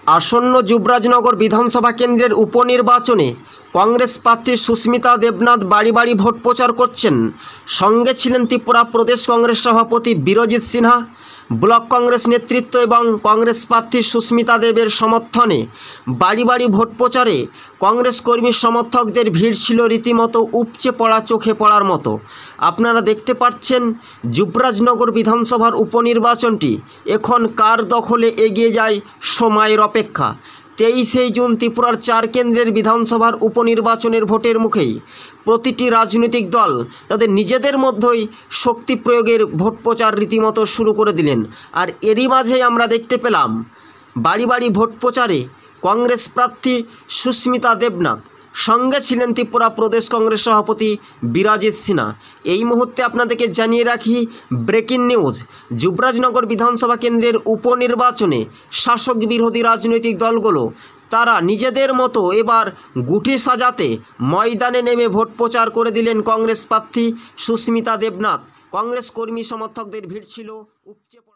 আসন্ন যুবরাজনগর বিধানসভা কেন্দ্রের উপনির্বাচনে কংগ্রেস প্রার্থী সুস্মিতা দেবনাথ বাড়ি বাড়ি ভোট প্রচার করছেন। সঙ্গে ছিলেন ত্রিপুরা প্রদেশ কংগ্রেস সভাপতি বীরজিৎ সিনহা। ব্লক কংগ্রেস নেতৃত্ব এবং কংগ্রেস প্রার্থী সুস্মিতা দেবের সমর্থনে বাড়ি বাড়ি ভোট প্রচারে কংগ্রেস কর্মী সমর্থকদের ভিড় ছিল রীতিমতো উপচে পড়া, চোখে পড়ার মতো। আপনারা দেখতে পাচ্ছেন যুবরাজনগর বিধানসভার উপনির্বাচনটি এখন কার দখলে এগিয়ে যায় সময়ের অপেক্ষা। 23শে জুন ত্রিপুরার 4 কেন্দ্রের বিধানসভার উপনির্বাচনের ভোটের মুখেই প্রতিটি রাজনৈতিক দল তাদের নিজেদের মধ্যেই শক্তি প্রয়োগের ভোট প্রচার রীতিমতো শুরু করে দিলেন। আর এরই মাঝেই আমরা দেখতে পেলাম বাড়ি বাড়ি ভোট প্রচারে কংগ্রেস প্রার্থী সুস্মিতা দেবনাথ, সঙ্গে ছিলেন ত্রিপুরা প্রদেশ কংগ্রেস সভাপতি বীরজিৎ সিনহা। এই মুহূর্তে আপনাদেরকে জানিয়ে রাখি ব্রেকিং নিউজ, যুবরাজনগর বিধানসভা কেন্দ্রের উপনির্বাচনে শাসক বিরোধী রাজনৈতিক দলগুলো তারা নিজেদের মতো এবার গুটি সাজাতে ময়দানে নেমে ভোট প্রচার করে দিলেন কংগ্রেস প্রার্থী সুস্মিতা দেবনাথ। কংগ্রেস কর্মী সমর্থকদের ভিড় ছিল উপচে